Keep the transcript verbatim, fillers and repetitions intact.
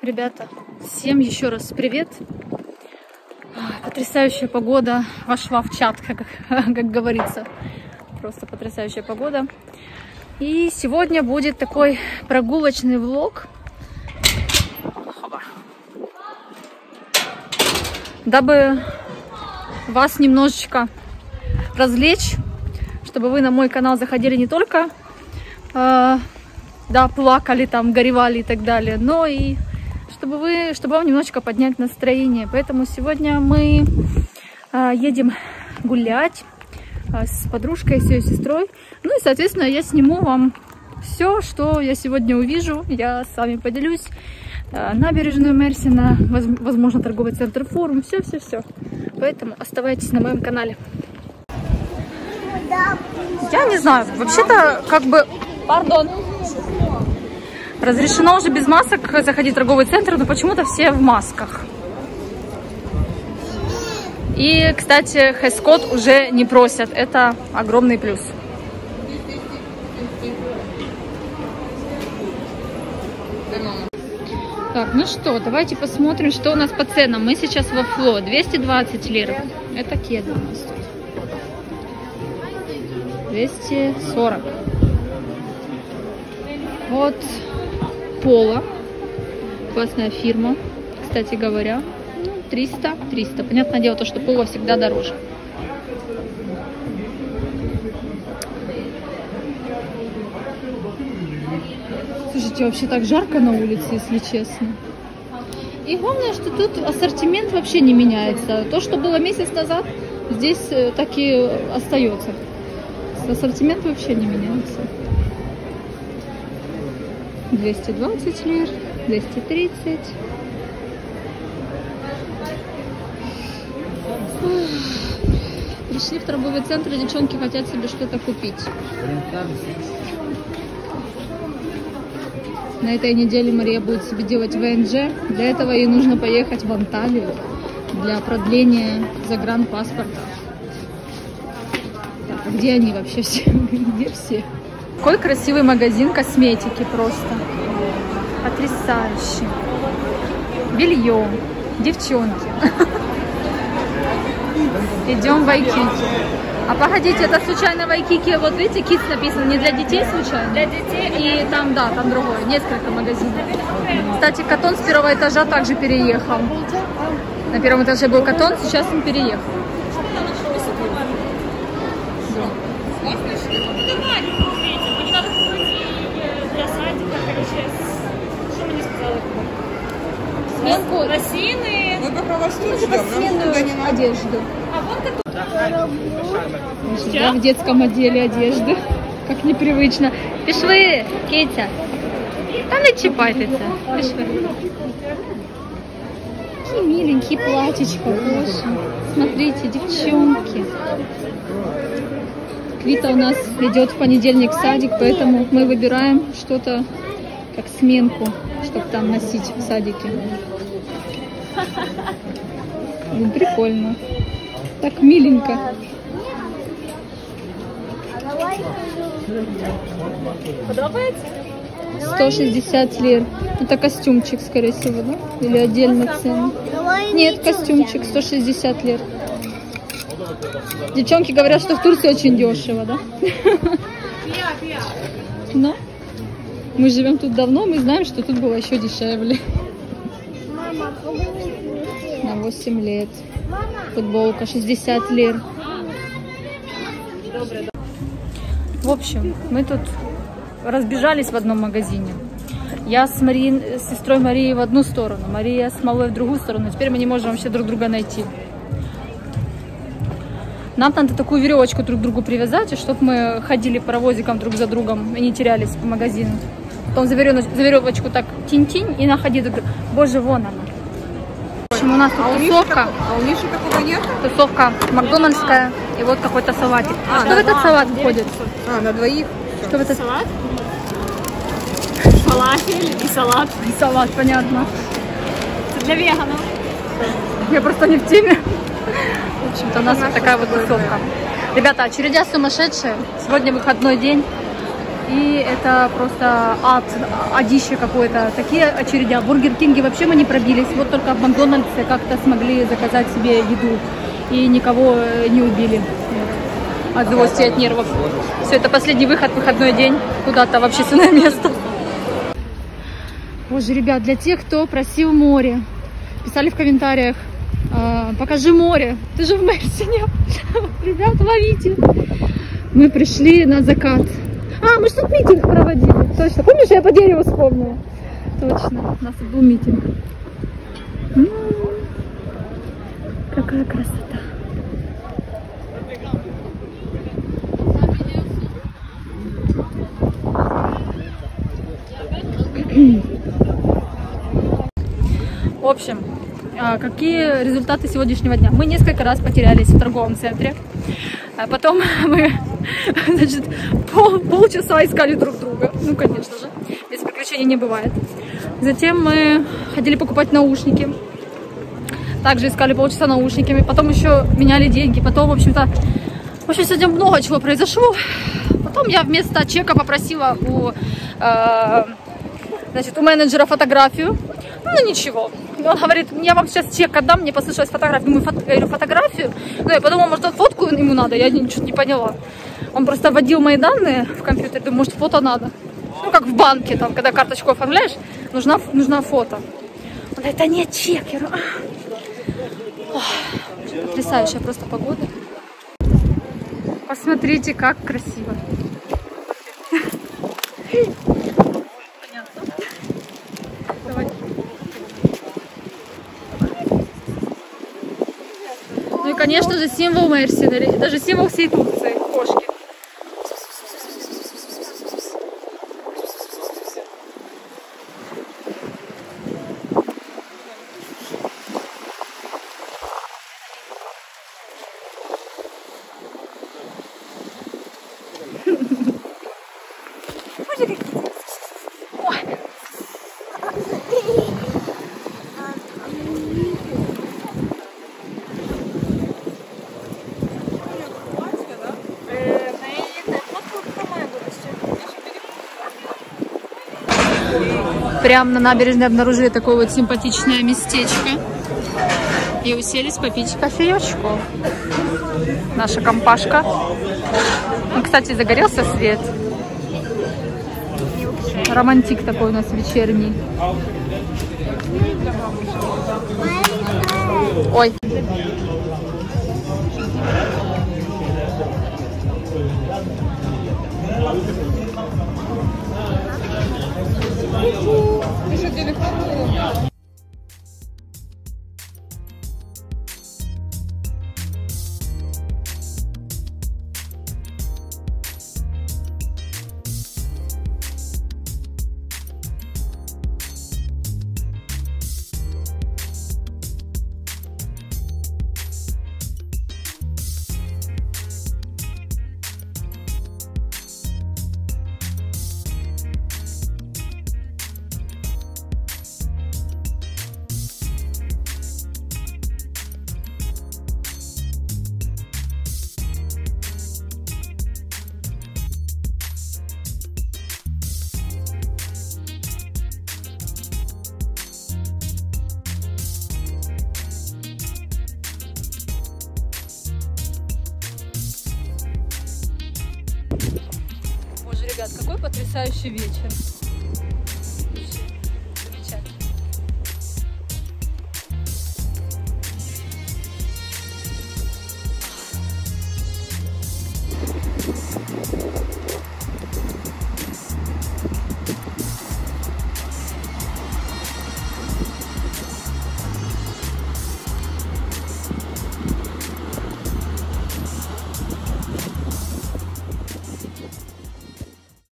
Ребята, всем еще раз привет. Потрясающая погода вошла в чат, как, как говорится. Просто потрясающая погода. И сегодня будет такой прогулочный влог, дабы вас немножечко развлечь, чтобы вы на мой канал заходили не только э, да, плакали, там, горевали и так далее, но и чтобы вы, чтобы вам немножечко поднять настроение. Поэтому сегодня мы э, едем гулять э, с подружкой, с ее сестрой. Ну и, соответственно, я сниму вам все, что я сегодня увижу. Я с вами поделюсь. Э, набережную Мерсина, воз, возможно, торговый центр Форум. Все-все-все. Поэтому оставайтесь на моем канале. Я не знаю, вообще-то, как бы... Пардон. Разрешено уже без масок заходить в торговый центр, но почему-то все в масках. И, кстати, хэс-код уже не просят. Это огромный плюс. Так, ну что, давайте посмотрим, что у нас по ценам. Мы сейчас во Фло. двести двадцать лир. Это кеды у нас тут. двести сорок. Вот Пола. Классная фирма, кстати говоря. триста, триста. Понятное дело, то, что Пола всегда дороже. Слушайте, вообще так жарко на улице, если честно. И главное, что тут ассортимент вообще не меняется. То, что было месяц назад, здесь так и остается. Ассортимент вообще не меняется. двести двадцать лир, двести тридцать. Пришли в торговый центр, девчонки хотят себе что-то купить. На этой неделе Мария будет себе делать вэ эн джэ. Для этого ей нужно поехать в Анталию для продления загранпаспорта. Так, а где они вообще все? Где все? Какой красивый магазин косметики просто. Потрясающий. Белье. Девчонки. Идем в Вайкики. А погодите, это случайно Вайкики, вот видите, Kids написано, не для детей случайно? Для детей. И там, да, там другое, несколько магазинов. Кстати, Катон с первого этажа также переехал. На первом этаже был Катон, сейчас он переехал. Сменку лосины. Мы по сменную одежду. А вот это. Да, в детском отделе одежды. Как непривычно. Пішли, Кетя. Та не чіпайтеся. Пішли. Какие миленькие платьечка, боже. Смотрите, девчонки. Квита у нас идет в понедельник в садик, поэтому мы выбираем что-то как сменку, чтобы там носить в садике. Ну, прикольно. Так миленько. Подобается? сто шестьдесят лир. Это костюмчик, скорее всего, да? Или отдельно цена? Нет, костюмчик сто шестьдесят лир. Девчонки говорят, что в Турции очень дешево, да? Но мы живем тут давно, мы знаем, что тут было еще дешевле. На восемь лет. Футболка шестьдесят лир. В общем, мы тут разбежались в одном магазине. Я с, Мари... с сестрой Марией в одну сторону, Мария с малой в другую сторону. Теперь мы не можем вообще друг друга найти. Нам надо такую веревочку друг к другу привязать, чтобы мы ходили паровозиком друг за другом и не терялись по магазину. Потом за веревочку так тинь-тинь и находи. Боже, вон она. В общем, у нас тут а тусовка. А у Миши такого нет? Тусовка макдональдская. И вот какой-то салатик. А, что в этот а, салат входит? А, на двоих? Что в этот салат? Фалафель и салат. И салат, понятно. Это для веганов. Я просто не в теме. В общем-то, у нас вот такая вот тусовка. Ребята, очередя сумасшедшие. Сегодня выходной день. и это просто ад, адище какое-то. Такие очереди. В Бургер Кинге вообще мы не пробились. Вот только в Макдональдсе как-то смогли заказать себе еду и никого не убили. От злости, от нервов. Все, это последний выход, выходной день куда-то в общественное место. Боже, ребят, для тех, кто просил море, писали в комментариях, э, покажи море, ты же в Мерсине. Ребят, ловите. Мы пришли на закат. А, мы что, митинг проводили? Точно, помнишь, я по дереву вспомнила? Точно, у нас был митинг. М-м-м, какая красота. В общем, какие результаты сегодняшнего дня? Мы несколько раз потерялись в торговом центре. Потом мы, значит, пол, полчаса искали друг друга. Ну, конечно же, без приключений не бывает. Затем мы ходили покупать наушники. Также искали полчаса наушниками. Потом еще меняли деньги. Потом, в общем-то, в общем, сегодня много чего произошло. Потом я вместо чека попросила у, э, значит, у менеджера фотографию. Ну, ничего. Он говорит, я вам сейчас чек отдам, мне послышалась фотография. Думаю, фото, говорю, фотографию? Ну, я подумала, может, фотку ему надо, я ничего не поняла. Он просто вводил мои данные в компьютер, думаю, может, фото надо. Ну, как в банке, там, когда карточку оформляешь, нужна, нужна фото. Он говорит, да нет, чек. Я говорю, а. Потрясающая просто погода. Посмотрите, как красиво. Ну и, конечно же, символ Мерсина, даже символ всей Турции, кошки. Прямо на набережной обнаружили такое вот симпатичное местечко. И уселись попить кофеечку. Наша компашка. Ну, кстати, загорелся свет. Романтик такой у нас вечерний. Ой. Ребят, какой потрясающий вечер.